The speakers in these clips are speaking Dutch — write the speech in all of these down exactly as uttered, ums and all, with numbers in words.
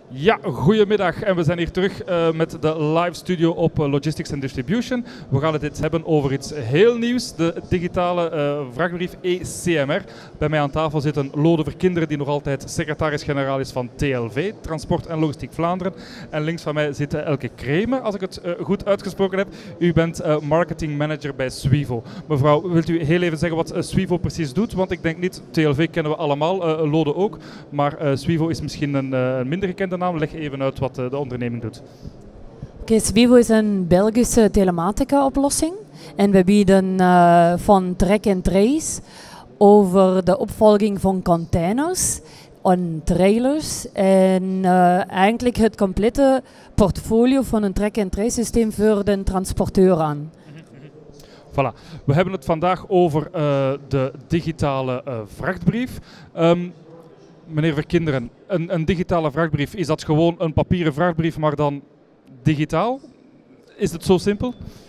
Ja, goedemiddag en we zijn hier terug uh, met de live studio op uh, Logistics and Distribution. We gaan het eens hebben over iets heel nieuws, de digitale uh, vrachtbrief E C M R. Bij mij aan tafel zit een Lode Verkinderen die nog altijd secretaris-generaal is van T L V, Transport en Logistiek Vlaanderen. En links van mij zit uh, Elke Kreeme, als ik het uh, goed uitgesproken heb. U bent uh, marketing manager bij Swivo. Mevrouw, wilt u heel even zeggen wat uh, Swivo precies doet? Want ik denk niet, T L V kennen we allemaal, uh, Lode ook, maar uh, Swivo is misschien een uh, minder gekende naam. Leg even uit wat de onderneming doet. Okay, Swivo is een Belgische telematica-oplossing. En we bieden uh, van track and trace over de opvolging van containers en trailers. En uh, eigenlijk het complete portfolio van een track and trace systeem voor de transporteur aan. Voilà. We hebben het vandaag over uh, de digitale uh, vrachtbrief. Um, Meneer Verkinderen, een, een digitale vrachtbrief, is dat gewoon een papieren vrachtbrief, maar dan digitaal? Is het zo simpel?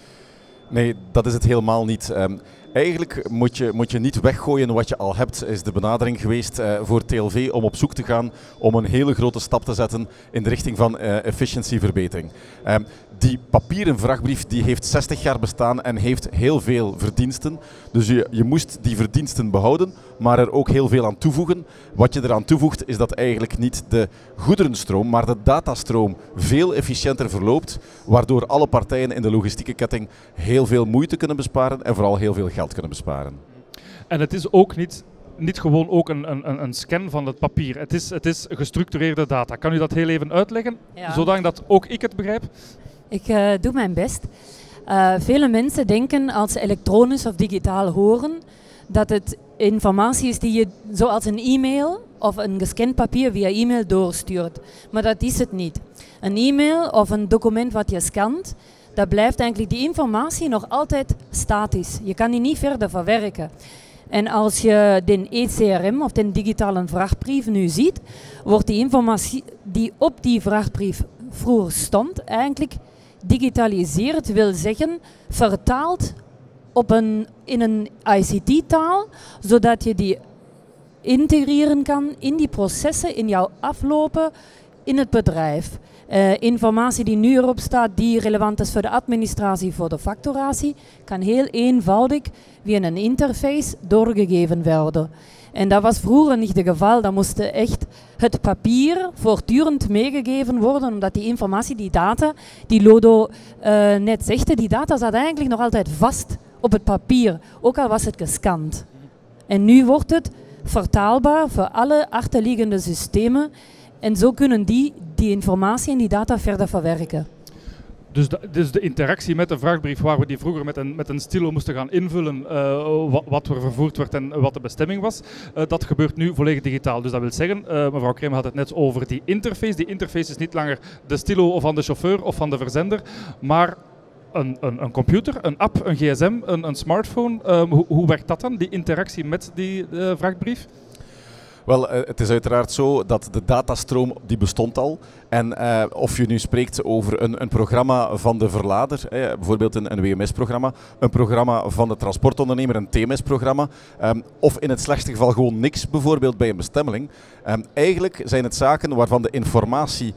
Nee, dat is het helemaal niet. Um, eigenlijk moet je, moet je niet weggooien wat je al hebt, is de benadering geweest uh, voor T L V om op zoek te gaan om een hele grote stap te zetten in de richting van uh, efficiëntieverbetering. Um, die papieren vrachtbrief die heeft zestig jaar bestaan en heeft heel veel verdiensten. Dus je, je moest die verdiensten behouden, maar er ook heel veel aan toevoegen. Wat je eraan toevoegt is dat eigenlijk niet de goederenstroom, maar de datastroom veel efficiënter verloopt, waardoor alle partijen in de logistieke ketting heel veel moeite kunnen besparen en vooral heel veel geld kunnen besparen. En het is ook niet, niet gewoon ook een, een, een scan van het papier. Het is, het is gestructureerde data. Kan u dat heel even uitleggen, ja. Zodat ook ik het begrijp? Ik uh, doe mijn best. Uh, vele mensen denken als ze elektronisch of digitaal horen dat het informatie is die je zoals een e-mail of een gescand papier via e-mail doorstuurt. Maar dat is het niet. Een e-mail of een document wat je scant, dat blijft eigenlijk die informatie nog altijd statisch. Je kan die niet verder verwerken. En als je de E C R M of de digitale vrachtbrief nu ziet, wordt die informatie die op die vrachtbrief vroeger stond eigenlijk digitaliseerd, wil zeggen vertaald op een, in een I C T-taal, zodat je die integreren kan in die processen, in jouw aflopen in het bedrijf. Uh, informatie die nu erop staat, die relevant is voor de administratie, voor de facturatie, kan heel eenvoudig via een interface doorgegeven worden. En dat was vroeger niet het geval. Dan moest echt het papier voortdurend meegegeven worden, omdat die informatie, die data, die Lodo uh, net zegt, die data zat eigenlijk nog altijd vast op het papier, ook al was het gescand. En nu wordt het vertaalbaar voor alle achterliggende systemen en zo kunnen die die informatie en die data verder verwerken. Dus de, dus de interactie met de vrachtbrief, waar we die vroeger met een, met een stilo moesten gaan invullen, uh, wat, wat er vervoerd werd en wat de bestemming was, uh, dat gebeurt nu volledig digitaal. Dus dat wil zeggen, uh, mevrouw Kreem had het net over die interface. Die interface is niet langer de stilo van de chauffeur of van de verzender, maar een, een, een computer, een app, een gsm, een, een smartphone. Uh, hoe, hoe werkt dat dan, die interactie met die uh, vrachtbrief? Wel, het is uiteraard zo dat de datastroom die bestond al. En uh, of je nu spreekt over een, een programma van de verlader, eh, bijvoorbeeld een, een W M S-programma, een programma van de transportondernemer, een T M S-programma, um, of in het slechtste geval gewoon niks, bijvoorbeeld bij een bestemmeling. Um, eigenlijk zijn het zaken waarvan de informatie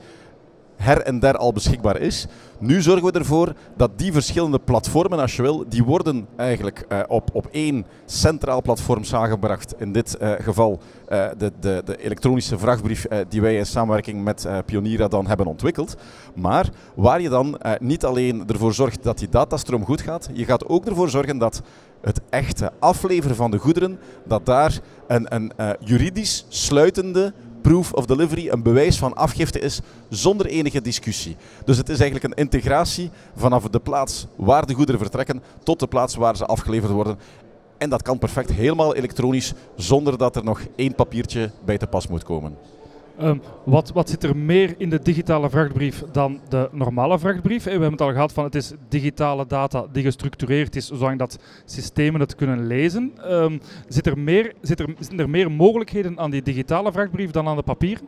her en der al beschikbaar is. Nu zorgen we ervoor dat die verschillende platformen, als je wil, die worden eigenlijk uh, op, op één centraal platform samengebracht. In dit uh, geval uh, de, de, de elektronische vrachtbrief uh, die wij in samenwerking met uh, Pionira dan hebben ontwikkeld. Maar waar je dan uh, niet alleen ervoor zorgt dat die datastroom goed gaat, je gaat ook ervoor zorgen dat het echte afleveren van de goederen, dat daar een, een uh, juridisch sluitende proof of delivery, een bewijs van afgifte is zonder enige discussie. Dus het is eigenlijk een integratie vanaf de plaats waar de goederen vertrekken tot de plaats waar ze afgeleverd worden. En dat kan perfect helemaal elektronisch, zonder dat er nog één papiertje bij te pas moet komen. Um, wat, wat zit er meer in de digitale vrachtbrief dan de normale vrachtbrief? We hebben het al gehad van het is digitale data die gestructureerd is, zodat systemen het kunnen lezen. Um, zit er meer, zit er, zijn er meer mogelijkheden aan die digitale vrachtbrief dan aan de papier?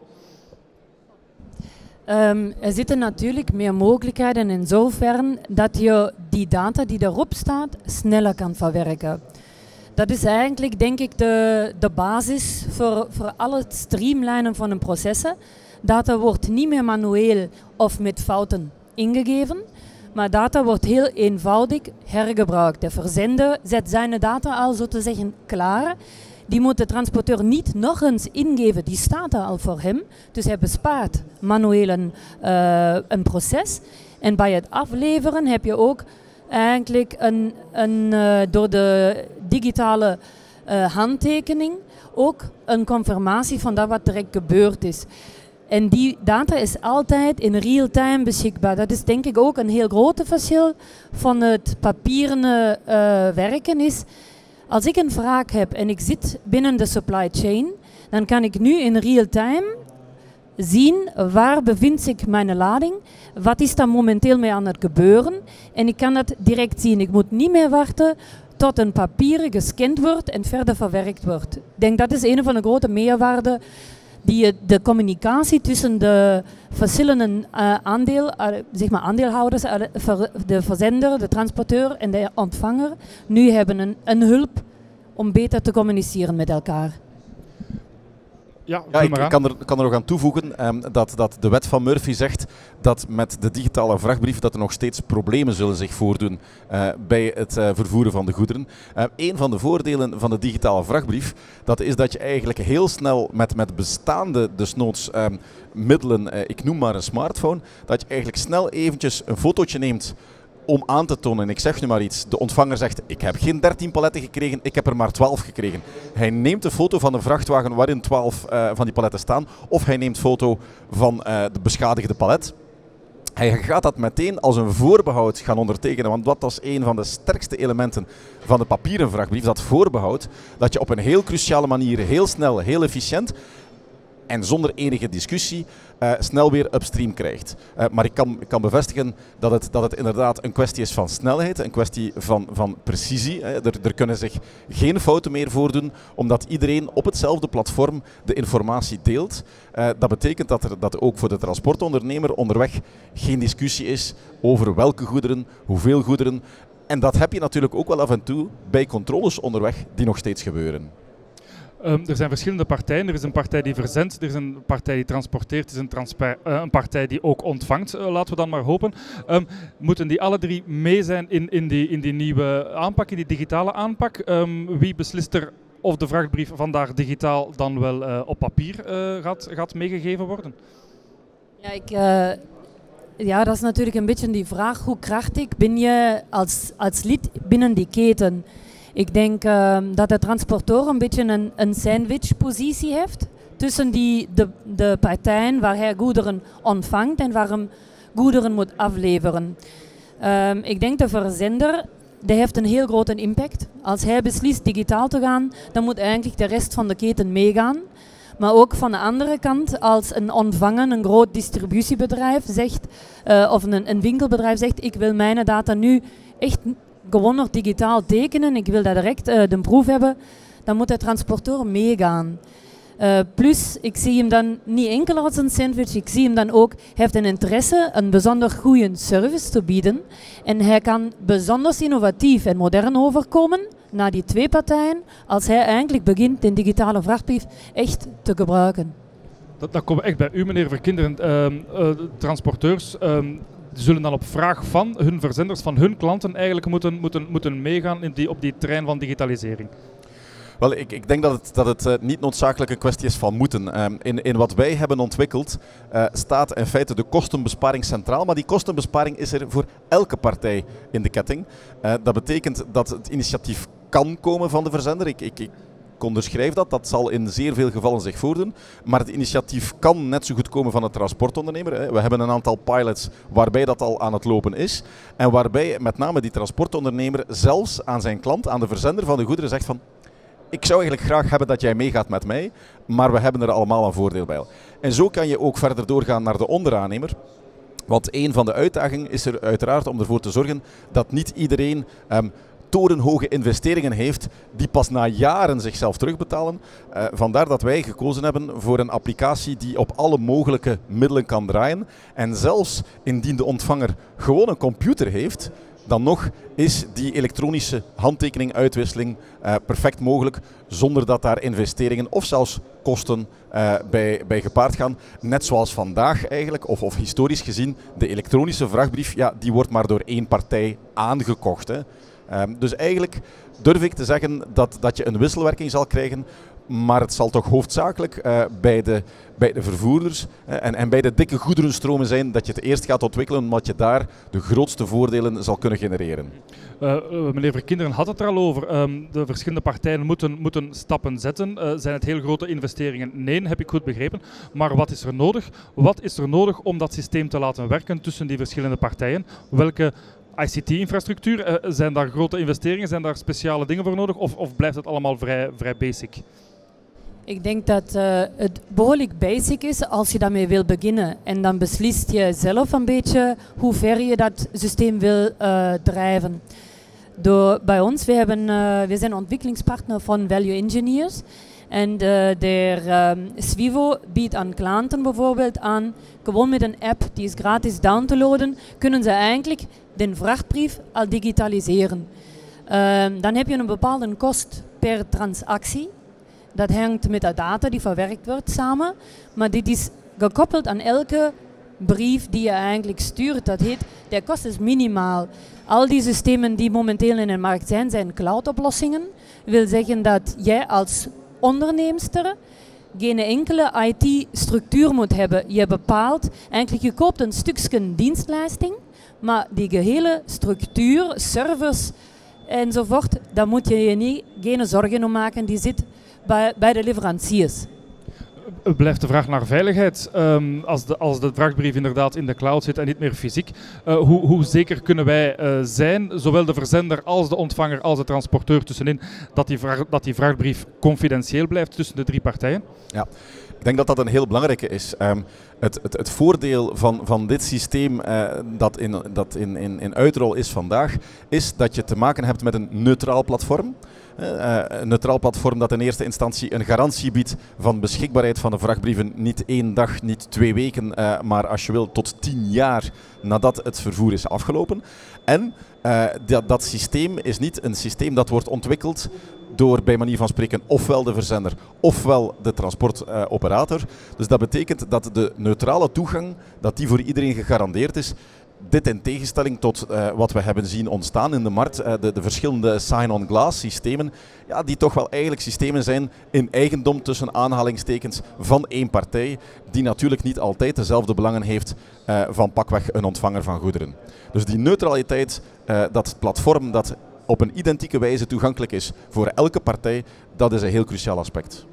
Um, er zitten natuurlijk meer mogelijkheden in zoverre dat je die data die erop staat sneller kan verwerken. Dat is eigenlijk, denk ik, de, de basis voor, voor al het streamlinen van een processen. Data wordt niet meer manueel of met fouten ingegeven, maar data wordt heel eenvoudig hergebruikt. De verzender zet zijn data al zo te zeggen klaar. Die moet de transporteur niet nog eens ingeven, die staat er al voor hem. Dus hij bespaart manueel een, uh, een proces. En bij het afleveren heb je ook eigenlijk een, een, uh, door de digitale uh, handtekening ook een confirmatie van dat wat direct gebeurd is. En die data is altijd in real-time beschikbaar. Dat is denk ik ook een heel groot verschil van het papieren uh, werken is. Als ik een vraag heb en ik zit binnen de supply chain, dan kan ik nu in real-time zien waar bevindt zich mijn lading, wat is daar momenteel mee aan het gebeuren en ik kan dat direct zien. Ik moet niet meer wachten tot een papier gescand wordt en verder verwerkt wordt. Ik denk dat is een van de grote meerwaarden die de communicatie tussen de verschillende uh, aandeel, uh, zeg maar aandeelhouders, uh, de verzender, de transporteur en de ontvanger nu hebben een, een hulp om beter te communiceren met elkaar. Ja, ja, ik kan er, kan er nog aan toevoegen um, dat, dat de wet van Murphy zegt dat met de digitale vrachtbrief dat er nog steeds problemen zullen zich voordoen uh, bij het uh, vervoeren van de goederen. Uh, een van de voordelen van de digitale vrachtbrief, dat is dat je eigenlijk heel snel met, met bestaande desnoods um, middelen, uh, ik noem maar een smartphone, dat je eigenlijk snel eventjes een fotootje neemt om aan te tonen, ik zeg nu maar iets, de ontvanger zegt ik heb geen dertien paletten gekregen, ik heb er maar twaalf gekregen. Hij neemt een foto van een vrachtwagen waarin twaalf uh, van die paletten staan, of hij neemt foto van uh, de beschadigde palet. Hij gaat dat meteen als een voorbehoud gaan ondertekenen, want dat was een van de sterkste elementen van de papieren vrachtbrief, dat voorbehoud, dat je op een heel cruciale manier, heel snel, heel efficiënt en zonder enige discussie uh, snel weer upstream krijgt. Uh, maar ik kan, ik kan bevestigen dat het, dat het inderdaad een kwestie is van snelheid, een kwestie van, van precisie. Hè. Er, er kunnen zich geen fouten meer voordoen, omdat iedereen op hetzelfde platform de informatie deelt. Uh, dat betekent dat er dat ook voor de transportondernemer onderweg geen discussie is over welke goederen, hoeveel goederen. En dat heb je natuurlijk ook wel af en toe bij controles onderweg die nog steeds gebeuren. Um, er zijn verschillende partijen. Er is een partij die verzendt, er is een partij die transporteert, er is een, transpa- uh, een partij die ook ontvangt, uh, laten we dan maar hopen. Um, moeten die alle drie mee zijn in, in, die, in die nieuwe aanpak, in die digitale aanpak? Um, wie beslist er of de vrachtbrief vandaag digitaal dan wel uh, op papier uh, gaat, gaat meegegeven worden? Ja, ik, uh, ja, dat is natuurlijk een beetje die vraag, hoe krachtig ben je als, als lid binnen die keten? Ik denk uh, dat de transporteur een beetje een, een sandwichpositie heeft tussen die, de, de partijen waar hij goederen ontvangt en waar hij goederen moet afleveren. Um, ik denk de verzender, die heeft een heel grote impact. Als hij beslist digitaal te gaan, dan moet eigenlijk de rest van de keten meegaan. Maar ook van de andere kant, als een ontvanger, een groot distributiebedrijf zegt, uh, of een, een winkelbedrijf zegt, ik wil mijn data nu echt gewoon nog digitaal tekenen, ik wil dat direct uh, de proef hebben, dan moet de transporteur meegaan. Uh, plus, ik zie hem dan niet enkel als een sandwich, ik zie hem dan ook, hij heeft een interesse, een bijzonder goede service te bieden. En hij kan bijzonder innovatief en modern overkomen naar die twee partijen, als hij eigenlijk begint de digitale vrachtbrief echt te gebruiken. Dat, dat komen echt bij u, meneer Verkinderen. Uh, uh, transporteurs uh, zullen dan op vraag van hun verzenders, van hun klanten, eigenlijk moeten, moeten, moeten meegaan in die, op die trein van digitalisering. Wel, ik, ik denk dat het, dat het uh, niet noodzakelijk een kwestie is van moeten. Um, in, in wat wij hebben ontwikkeld uh, staat in feite de kostenbesparing centraal, maar die kostenbesparing is er voor elke partij in de ketting. Uh, dat betekent dat het initiatief kan komen van de verzender. Ik, ik, ik onderschrijf dat, dat zal in zeer veel gevallen zich voordoen. Maar het initiatief kan net zo goed komen van de transportondernemer. Hè. We hebben een aantal pilots waarbij dat al aan het lopen is. En waarbij met name die transportondernemer zelfs aan zijn klant, aan de verzender van de goederen zegt van: ik zou eigenlijk graag hebben dat jij meegaat met mij, maar we hebben er allemaal een voordeel bij. En zo kan je ook verder doorgaan naar de onderaannemer. Want een van de uitdagingen is er uiteraard om ervoor te zorgen dat niet iedereen um, torenhoge investeringen heeft die pas na jaren zichzelf terugbetalen. Uh, vandaar dat wij gekozen hebben voor een applicatie die op alle mogelijke middelen kan draaien. En zelfs indien de ontvanger gewoon een computer heeft, dan nog is die elektronische handtekening-uitwisseling uh, perfect mogelijk zonder dat daar investeringen of zelfs kosten uh, bij, bij gepaard gaan. Net zoals vandaag eigenlijk, of, of historisch gezien, de elektronische vrachtbrief, ja, die wordt maar door één partij aangekocht. Hè. Um, dus eigenlijk durf ik te zeggen dat, dat je een wisselwerking zal krijgen, maar het zal toch hoofdzakelijk uh, bij, de, bij de vervoerders uh, en, en bij de dikke goederenstromen zijn dat je het eerst gaat ontwikkelen, omdat je daar de grootste voordelen zal kunnen genereren. Uh, uh, meneer Verkinderen had het er al over. Um, de verschillende partijen moeten, moeten stappen zetten. Uh, zijn het heel grote investeringen? Nee, heb ik goed begrepen. Maar wat is er nodig? Wat is er nodig om dat systeem te laten werken tussen die verschillende partijen? Welke I C T-infrastructuur, uh, zijn daar grote investeringen? Zijn daar speciale dingen voor nodig? Of, of blijft het allemaal vrij, vrij basic? Ik denk dat uh, het behoorlijk basic is als je daarmee wil beginnen. En dan beslist je zelf een beetje hoe ver je dat systeem wil uh, drijven. Door, bij ons, we, hebben, uh, we zijn ontwikkelingspartner van Value Engineers. En uh, de uh, Swivo biedt aan klanten bijvoorbeeld aan, gewoon met een app die is gratis down te laden, kunnen ze eigenlijk de vrachtbrief al digitaliseren. Uh, dan heb je een bepaalde kost per transactie. Dat hangt met de data die verwerkt wordt samen, maar dit is gekoppeld aan elke brief die je eigenlijk stuurt. Dat heet, de kost is minimaal. Al die systemen die momenteel in de markt zijn, zijn cloud-oplossingen. Dat wil zeggen dat jij als onderneemster geen enkele I T-structuur moet hebben. Je bepaalt, eigenlijk je koopt een stukje dienstleisting, maar die gehele structuur, servers enzovoort, daar moet je je niet, geen zorgen om maken. Die zit bij, bij de leveranciers. Blijft de vraag naar veiligheid. Um, als, de, als de vrachtbrief inderdaad in de cloud zit en niet meer fysiek, uh, hoe, hoe zeker kunnen wij uh, zijn, zowel de verzender als de ontvanger als de transporteur tussenin, dat die, vraag, dat die vrachtbrief confidentieel blijft tussen de drie partijen? Ja. Ik denk dat dat een heel belangrijke is. Um, het, het, het voordeel van, van dit systeem uh, dat, in, dat in, in, in uitrol is vandaag, is dat je te maken hebt met een neutraal platform. Uh, een neutraal platform dat in eerste instantie een garantie biedt van beschikbaarheid van de vrachtbrieven niet één dag, niet twee weken, uh, maar als je wil tot tien jaar nadat het vervoer is afgelopen. En uh, dat, dat systeem is niet een systeem dat wordt ontwikkeld door bij manier van spreken ofwel de verzender ofwel de transportoperator. Uh, dus dat betekent dat de neutrale toegang, dat die voor iedereen gegarandeerd is. Dit in tegenstelling tot uh, wat we hebben zien ontstaan in de markt, uh, de, de verschillende sign-on-glass systemen, ja, die toch wel eigenlijk systemen zijn in eigendom tussen aanhalingstekens van één partij, die natuurlijk niet altijd dezelfde belangen heeft uh, van pakweg een ontvanger van goederen. Dus die neutraliteit, uh, dat platform dat op een identieke wijze toegankelijk is voor elke partij, dat is een heel cruciaal aspect.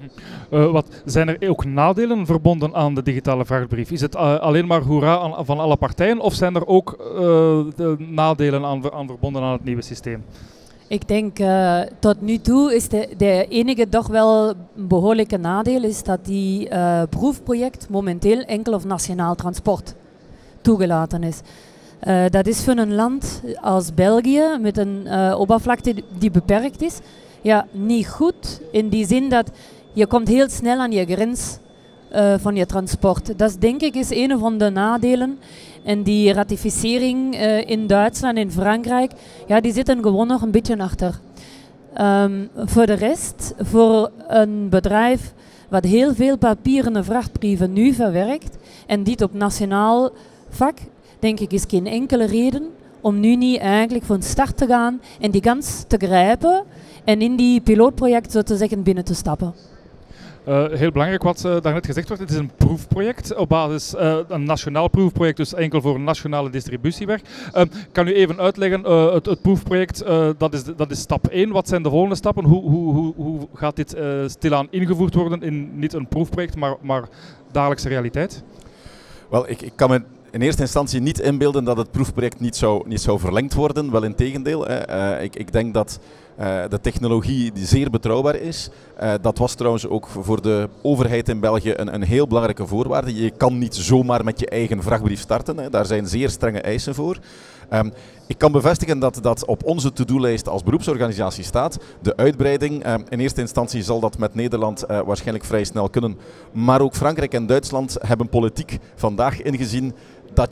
Uh, wat, zijn er ook nadelen verbonden aan de digitale vrachtbrief? Is het uh, alleen maar hoera aan, van alle partijen of zijn er ook uh, de nadelen aan, aan verbonden aan het nieuwe systeem? Ik denk uh, tot nu toe is de, de enige toch wel behoorlijke nadeel is dat die uh, proefproject momenteel enkel op nationaal transport toegelaten is. Uh, dat is voor een land als België met een uh, oppervlakte die beperkt is, ja, niet goed in die zin dat je komt heel snel aan je grens uh, van je transport. Dat denk ik is een van de nadelen. En die ratificering uh, in Duitsland en Frankrijk, ja, die zitten gewoon nog een beetje achter. Um, voor de rest, voor een bedrijf wat heel veel papieren vrachtbrieven nu verwerkt en dit op nationaal vak, denk ik is geen enkele reden om nu niet eigenlijk van start te gaan en die kans te grijpen en in die pilootproject zo te zeggen binnen te stappen. Uh, heel belangrijk wat uh, daarnet gezegd wordt, het is een proefproject op basis uh, een nationaal proefproject, dus enkel voor nationale distributiewerk. Uh, kan u even uitleggen, uh, het, het proefproject, uh, dat, is, dat is stap één. Wat zijn de volgende stappen? Hoe, hoe, hoe, hoe gaat dit uh, stilaan ingevoerd worden in niet een proefproject, maar, maar dagelijkse realiteit? Wel, ik, ik kan me in eerste instantie niet inbeelden dat het proefproject niet zou, niet zou verlengd worden. Wel in tegendeel. Hè. Uh, ik, ik denk dat uh, de technologie die zeer betrouwbaar is. Uh, dat was trouwens ook voor de overheid in België een, een heel belangrijke voorwaarde. Je kan niet zomaar met je eigen vrachtbrief starten. Hè. Daar zijn zeer strenge eisen voor. Um, ik kan bevestigen dat dat op onze to-do-lijst als beroepsorganisatie staat. De uitbreiding, um, in eerste instantie zal dat met Nederland uh, waarschijnlijk vrij snel kunnen. Maar ook Frankrijk en Duitsland hebben politiek vandaag ingezien dat je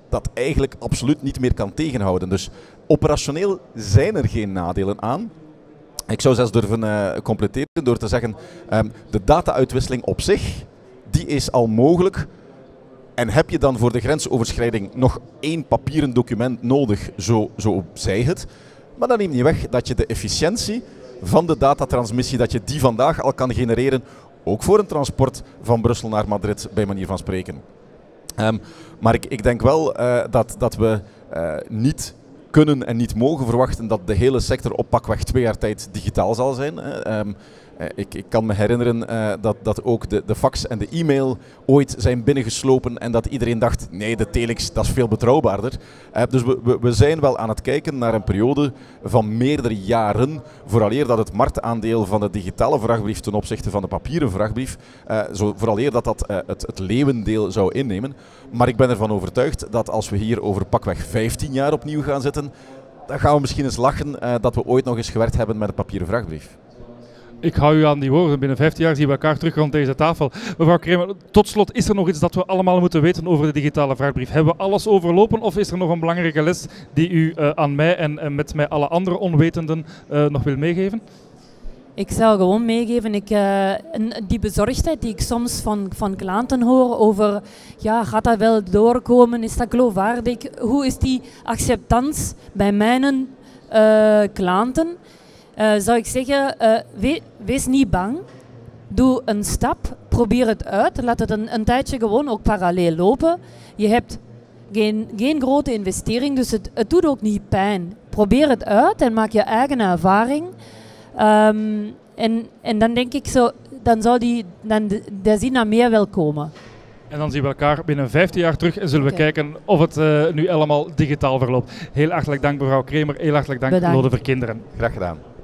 dat eigenlijk absoluut niet meer kan tegenhouden. Dus operationeel zijn er geen nadelen aan. Ik zou zelfs durven uh, completeren door te zeggen, um, de data-uitwisseling op zich, die is al mogelijk. En heb je dan voor de grensoverschrijding nog één papieren document nodig, zo, zo zij het. Maar dat neemt niet weg dat je de efficiëntie van de datatransmissie, dat je die vandaag al kan genereren, ook voor een transport van Brussel naar Madrid, bij manier van spreken. Um, maar ik, ik denk wel uh, dat, dat we uh, niet kunnen en niet mogen verwachten dat de hele sector op pakweg twee jaar tijd digitaal zal zijn. Hè. Um, Ik, ik kan me herinneren uh, dat, dat ook de, de fax en de e-mail ooit zijn binnengeslopen en dat iedereen dacht, nee, de telex, dat is veel betrouwbaarder. Uh, dus we, we, we zijn wel aan het kijken naar een periode van meerdere jaren, vooraleer dat het marktaandeel van de digitale vrachtbrief ten opzichte van de papieren vrachtbrief, uh, zo, vooraleer dat dat uh, het, het leeuwendeel zou innemen. Maar ik ben ervan overtuigd dat als we hier over pakweg vijftien jaar opnieuw gaan zitten, dan gaan we misschien eens lachen uh, dat we ooit nog eens gewerkt hebben met een papieren vrachtbrief. Ik hou u aan die woorden. Binnen vijftien jaar zien we elkaar terug rond deze tafel. Mevrouw Kremer, tot slot, is er nog iets dat we allemaal moeten weten over de digitale vrachtbrief? Hebben we alles overlopen of is er nog een belangrijke les die u uh, aan mij en, en met mij alle andere onwetenden uh, nog wil meegeven? Ik zou gewoon meegeven, ik, uh, die bezorgdheid die ik soms van, van klanten hoor over, ja, gaat dat wel doorkomen, is dat geloofwaardig? Hoe is die acceptance bij mijn uh, klanten? Uh, zou ik zeggen, uh, we, wees niet bang, doe een stap, probeer het uit, laat het een, een tijdje gewoon ook parallel lopen. Je hebt geen, geen grote investering, dus het, het doet ook niet pijn. Probeer het uit en maak je eigen ervaring. Um, en, en dan denk ik zo, dan zou die, dan de, de zin naar meer wel komen. En dan zien we elkaar binnen vijftien jaar terug en zullen we Okay. kijken of het uh, nu allemaal digitaal verloopt. Heel hartelijk dank mevrouw Kremer, heel hartelijk dank Bedankt. Lode Verkinderen. Graag gedaan.